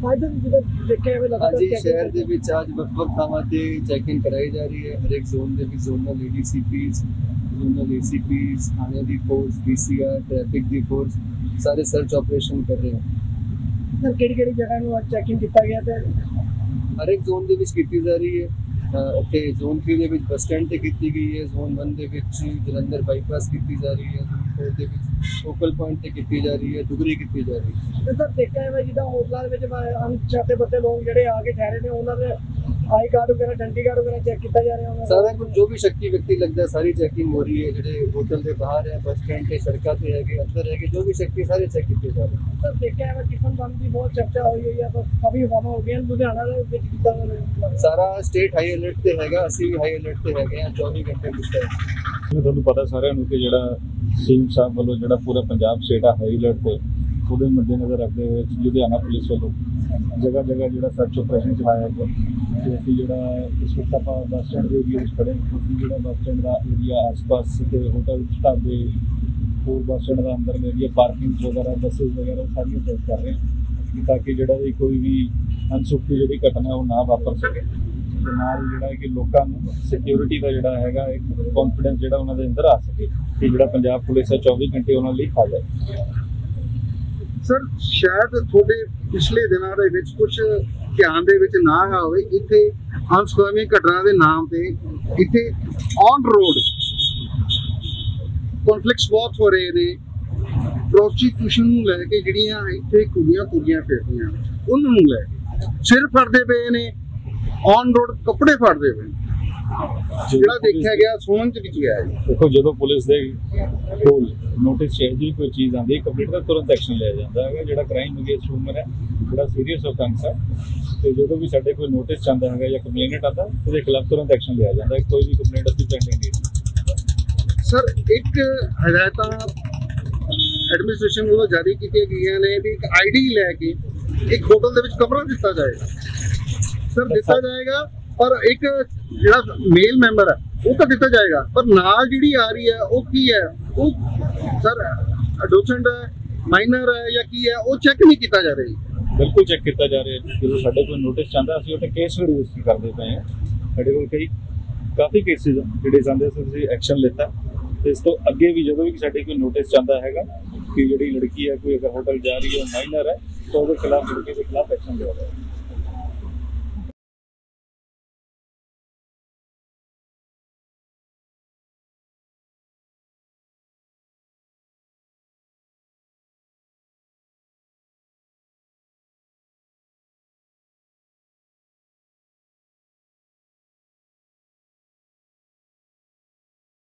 हाँ जी, शहर ਦੇ ਵਿੱਚ ਅੱਜ ਵੱਖ-ਵੱਖ ਥਾਵਾਂ ਤੇ ਚੈਕਿੰਗ ਕਰਾਈ ਜਾ ਰਹੀ ਹੈ। ਹਰੇਕ ਜ਼ੋਨ ਦੇ ਵਿੱਚ ਜ਼ੋਨਲ ADCPs, ਜ਼ੋਨਲ ACPs, ਥਾਣੇ ਦੀ ਫੋਰਸ, PCR, ਟ੍ਰੈਫਿਕ ਦੀ ਫੋਰਸ ਸਾਰੇ ਸਰਚ ਆਪਰੇਸ਼ਨ ਕਰ ਰਹੇ ਹਨ। ਸਰ ਕਿਹੜੀ ਜਗ੍ਹਾ ਨੂੰ ਅੱਜ ਚੈਕਿੰਗ ਕੀਤਾ ਗਿਆ ਤੇ ਹਰੇਕ ਜ਼ੋਨ ਦੇ ਵਿੱਚ ਕੀਤੀ ਜਾ ਰਹੀ ਹੈ। ਇੱਥੇ ਜ਼ੋਨ 3 ਦੇ ਵਿੱਚ ਬੱਸ ਸਟੈਂਡ ਤੇ ਕੀਤੀ ਗਈ ਹੈ। ਜ਼ੋਨ 1 ਦੇ ਵਿੱਚ ਜਲੰਧਰ ਬਾਈਪਾਸ ਕੀਤੀ ਜਾ ਰਹੀ ਹੈ। ਜ਼ੋਨ 4 ਦੇ ਵਿੱਚ ਫੋਕਲ ਪੁਆਇੰਟ ਤੇ ਕੀਤੀ ਜਾ ਰਹੀ ਹੈ। ਦੁਗਰੀ ਕੀਤੀ ਜਾ ਰਹੀ ਹੈ। ਤੇ ਸਰ ਦੇਖਿਆ ਹੈ ਜਿੱਦਾਂ ਹੋਟਲਾਂ ਦੇ ਵਿੱਚ ਅਣਪਛਾਤੇ ਬੰਦੇ ਲੋਕ ਜਿਹੜੇ ਆ ਕੇ ਠਹਿਰੇ ਨੇ ਉਹਨਾਂ ਦੇ आई कार्ड वगैरह आइडेंटिटी कार्ड वगैरह चेक किया जा रहा है। सारा कुछ जो भी शक्की व्यक्ति लगता है सारी चेकिंग हो रही है। जो होटल के बाहर है, बस स्टैंड के सड़कों पे है, अंदर है, जो भी शक्ति सारे चेक किए जा रहे हैं। सर देखा है टिफिन बम की बहुत चर्चा हुई है, तो काफी हवा हो गई है लुधियाना सारा स्टेट हाई अलर्ट ते हैगा, ਅਸੀਂ ਵੀ ਹਾਈ ਅਲਰਟ ਤੇ ਹੈਗੇ ਆ 24 ਘੰਟੇ ਪੁੱਛਦਾ ਹੈ। ਤੁਹਾਨੂੰ ਪਤਾ ਸਾਰਿਆਂ ਨੂੰ ਕਿ ਜਿਹੜਾ ਸੀਐਮ ਸਾਹਿਬ ਵੱਲੋਂ ਜਿਹੜਾ ਪੂਰਾ ਪੰਜਾਬ ਸਟੇਟ ਆ ਹਾਈ ਅਲਰਟ ਤੇ ਉਹਦੇ ਮੱਦੇਨਜ਼ਰ ਰੱਖਦੇ ਹੋਏ ਲੁਧਿਆਣਾ ਪੁਲਿਸ ਵੱਲੋਂ ਜਗ੍ਹਾ ਜਗ੍ਹਾ ਜਿਹੜਾ ਸਰਚ ਆਪਰੇਸ਼ਨ ਚਲਾਇਆ ਗਿਆ। ਤੇ ਅਸੀਂ ਜਿਹੜਾ ਇਸ ਵਕਤ ਆਪਾਂ ਬੱਸ ਸਟੈਂਡ ਦੇ ਏਰੀਆ ਵਿੱਚ ਖੜੇ ਹਾਂ। ਅਸੀਂ ਜਿਹੜਾ ਬੱਸ ਸਟੈਂਡ ਦਾ ਏਰੀਆ ਆਸ-ਪਾਸ ਤੇ ਹੋਟਲ ਢਾਬੇ ਹੋਰ ਬੱਸ ਸਟੈਂਡ ਦਾ ਅੰਦਰ ਦੇ ਏਰੀਆ ਪਾਰਕਿੰਗ ਵਗੈਰਾ ਬੱਸਿਸ ਵਗੈਰਾ ਸਾਰੀਆਂ ਚੈੱਕ ਕਰ ਰਹੇ ਹਾਂ ਤਾਂ ਕਿ ਜਿਹੜਾ ਕੋਈ ਵੀ ਅਨਸੁਖੀ ਜਿਹੜੀ ਘਟਨਾ ਉਹ ਨਾ ਵਾਪਰ ਸਕੇ। ਤੇ ਨਾਲ ਜਿਹੜਾ ਕਿ ਲੋਕਾਂ ਨੂੰ ਸਿਕਿਉਰਿਟੀ ਦਾ ਜਿਹੜਾ ਹੈਗਾ ਇੱਕ ਕੌਨਫੀਡੈਂਸ ਜਿਹੜਾ ਉਹਨਾਂ ਦੇ ਅੰਦਰ ਆ ਸਕੇ ਕਿ ਜਿਹੜਾ ਪੰਜਾਬ ਪੁਲਿਸ ਹੈ 24 ਘੰਟੇ ਉਹਨਾਂ ਲਈ ਹਾਜ਼ਰ। ਸਰ ਸ਼ਾਇਦ ਤੁਹਾਡੇ ਪਿਛਲੇ ਦਿਨਾਂ ਦੇ ਵਿੱਚ ਕੁਝ ਧਿਆਨ ਦੇ ਵਿੱਚ ਨਾ ਆਵੇ, ਇੱਥੇ ਅਨਸੁਖਾਵੀਆਂ ਘਟਨਾ ਦੇ ਨਾਮ ਤੇ ਇੱਥੇ ਔਨ ਰੋਡ ਕਨਫਲਿਕਟਸ ਬਹੁਤ ਹੋ ਰਹੇ ਨੇ। ਪ੍ਰੋਸਟੀਟਿਊਸ਼ਨ ਨੂੰ ਲੈ ਕੇ ਜਿਹੜੀਆਂ ਇੱਥੇ ਕੁੜੀਆਂ ਤੁਰੀਆਂ ਫਿਰਦੀਆਂ ਉਹਨਾਂ ਨੂੰ ਲੈ ਕੇ ਸਿਰ ਫੜਦੇ ਪਏ ਨੇ, ਔਨ ਰੋਡ ਕੱਪੜੇ ਫੜਦੇ ਪਏ। ਜਿਹੜਾ ਦੇਖਿਆ ਗਿਆ ਸੁਣਨ ਚ ਵਿੱਚ ਗਿਆ ਹੈ। ਦੇਖੋ ਜਦੋਂ ਪੁਲਿਸ ਦੇ ਕੋਲ ਨੋਟਿਸ ਚਾਹੀਦੀ ਕੋਈ ਚੀਜ਼ ਆਉਂਦੀ ਹੈ ਕੰਪਲੀਟ ਦਾ ਤੁਰੰਤ ਐਕਸ਼ਨ ਲਿਆ ਜਾਂਦਾ ਹੈਗਾ। ਜਿਹੜਾ ਕ੍ਰਾਈਮ ਅਗੇਂਸਟ ਹਿਊਮਨ ਹੈ ਜਿਹੜਾ ਸੀਰੀਅਸ ਔਫੈਂਸ ਹੈ ਤੇ ਜਦੋਂ ਵੀ ਸਾਡੇ ਕੋਈ ਨੋਟਿਸ ਚਾਹੁੰਦਾ ਹੈਗਾ ਜਾਂ ਕੰਪਲੇਨਟ ਆਉਂਦਾ ਉਹਦੇ ਖਿਲਾਫ ਤੁਰੰਤ ਐਕਸ਼ਨ ਲਿਆ ਜਾਂਦਾ ਹੈ। ਕੋਈ ਵੀ ਕੰਪਲੇਂਟ ਅਸੀਂ ਪੈਂਡਿੰਗ ਨਹੀਂ। ਸਰ ਇੱਕ ਹਦਾਇਤਾਂ ਐਡਮਿਨਿਸਟ੍ਰੇਸ਼ਨ ਵੱਲੋਂ ਜਾਰੀ ਕੀਤੀਆਂ ਗਈਆਂ ਨੇ ਵੀ ਇੱਕ ID ਲੈ ਕੇ ਇੱਕ ਹੋਟਲ ਦੇ ਵਿੱਚ ਕਮਰਾ ਦਿੱਤਾ ਜਾਏਗਾ। ਸਰ ਦਿੱਤਾ ਜਾਏਗਾ ਪਰ ਇੱਕ ਜਿਹੜਾ ਮੇਲ ਮੈਂਬਰ ਹੈ ਉਹ ਤਾਂ ਦਿੱਤਾ ਜਾਏਗਾ ਪਰ ਨਾਲ ਜਿਹੜੀ ਆ ਰਹੀ ਹੈ ਉਹ ਕੀ ਹੈ, ਉਹ ਸਰ ਅਡੋਸੈਂਟ ਹੈ, ਮਾਈਨਰ ਹੈ ਜਾਂ ਕੀ ਹੈ ਉਹ ਚੈੱਕ ਨਹੀਂ ਕੀਤਾ ਜਾ ਰਿਹਾ। ਬਿਲਕੁਲ ਚੈੱਕ ਕੀਤਾ ਜਾ ਰਿਹਾ। ਜਦੋਂ ਸਾਡੇ ਕੋਲ ਨੋਟਿਸ ਚਾਹੁੰਦਾ ਅਸੀਂ ਉੱਥੇ ਕੇਸ ਵੀ ਰਜਿਸਟਰ ਕਰਦੇ ਪਏ ਹਾਂ। ਸਾਡੇ ਕੋਲ ਕਾਫੀ ਕੇਸਿਸ ਜਿਹੜੇ ਜਾਂਦੇ ਅਸੀਂ ਐਕਸ਼ਨ ਲਿੱਤਾ ਤੇ ਇਸ ਤੋਂ ਅੱਗੇ ਵੀ ਜਦੋਂ ਵੀ ਸਾਡੇ ਕੋਈ ਨੋਟਿਸ ਚਾਹੁੰਦਾ ਹੈਗਾ ਕਿ ਜਿਹੜੀ ਲੜਕੀ ਹੈ ਕੋਈ ਅਗਰ ਹੋਟਲ ਜਾ ਰਹੀ ਹੈ ਮਾਈਨਰ ਹੈ ਤਾਂ ਉਹਦੇ ਖਿਲਾਫ ਲੜਕੇ ਦੇ ਖਿਲਾਫ ਐਕਸ਼ਨ ਲਿਆ ਜਾਏਗਾ।